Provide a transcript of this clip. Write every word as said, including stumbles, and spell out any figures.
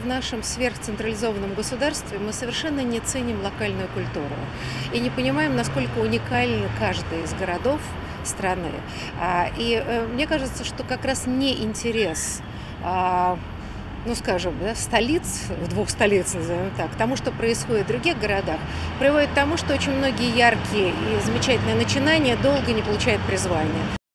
в нашем сверхцентрализованном государстве мы совершенно не ценим локальную культуру и не понимаем, насколько уникален каждый из городов страны. И мне кажется, что как раз не интерес, ну, скажем, да, столиц, двух столиц, назовем так, к тому, что происходит в других городах, приводит к тому, что очень многие яркие и замечательные начинания долго не получают призвания.